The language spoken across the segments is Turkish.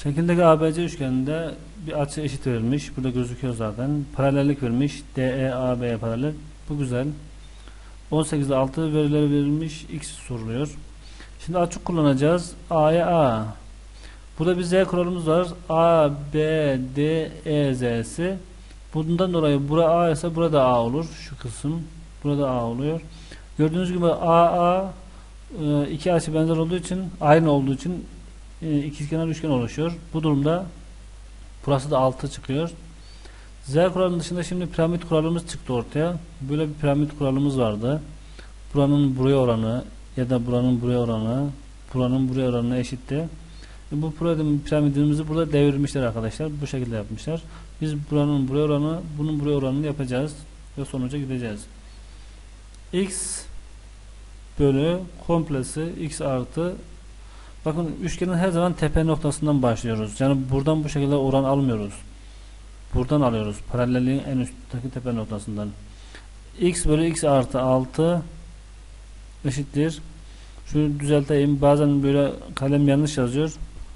Şekildeki ABC üçgeninde bir açı eşit verilmiş. Burada gözüküyor zaten. Paralellik verilmiş. DE AB'ye paralel. Bu güzel. 18'de 6 verileri verilmiş. X soruluyor. Şimdi açı kullanacağız. A'ya A. Burada bir Z kuralımız var. A, B, D, E, Z'si. Bundan dolayı bura A ise burada A olur. Şu kısım. Burada A oluyor. Gördüğünüz gibi A iki açı benzer olduğu için, aynı olduğu için ikizkenar üçgen oluşuyor. Bu durumda burası da 6 çıkıyor. Z kuralının dışında şimdi piramit kuralımız çıktı ortaya. Böyle bir piramit kuralımız vardı. Buranın buraya oranı ya da buranın buraya oranı, buranın buraya oranına eşitti. Bu piramidimizi burada devirmişler arkadaşlar. Bu şekilde yapmışlar. Biz buranın buraya oranı, bunun buraya oranını yapacağız ve sonuca gideceğiz. X bölü komplesi x artı, bakın üçgenin her zaman tepe noktasından başlıyoruz. Yani buradan bu şekilde oran almıyoruz. Buradan alıyoruz. Paralelliğin en üstteki tepe noktasından. X bölü x artı 6 eşittir. Şunu düzelteyim. Bazen böyle kalem yanlış yazıyor.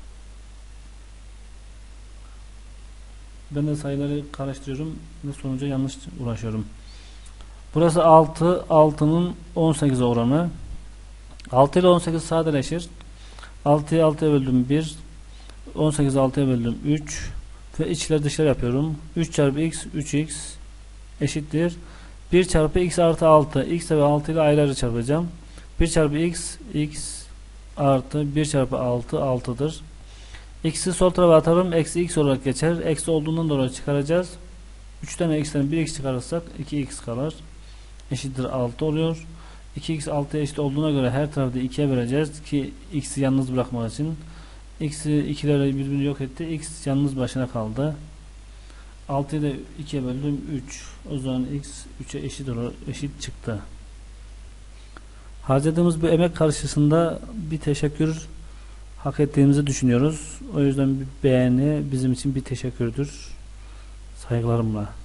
Ben de sayıları karıştırıyorum ve sonuca yanlış ulaşıyorum. Burası 6. 6'nın 18'e oranı. 6 ile 18 sadeleşir. 6'yı 6'ya böldüm 1. 18'i 6'ya böldüm 3. Ve içler dışlar yapıyorum. 3 çarpı x 3x eşittir. 1 çarpı x artı 6. X ve 6 ile ayrı ayrı çarpacağım. 1 çarpı x x artı 1 çarpı 6 6'dır. X'i sol tarafa atarım. Eksi x olarak geçer. Eksi olduğundan dolayı çıkaracağız. 3 tane x'ten 1x çıkarırsak 2x kalır. Eşittir 6 oluyor. 2x 6'ya eşit olduğuna göre her tarafı 2'ye böleceğiz ki x'i yalnız bırakmak için. X'i 2'lerle birbirini yok etti. X yalnız başına kaldı. 6'yı da 2'ye böldüm 3. O zaman x 3'e eşit çıktı. Harcadığımız bu emek karşısında bir teşekkür hak ettiğimizi düşünüyoruz. O yüzden bir beğeni bizim için bir teşekkürdür. Saygılarımla.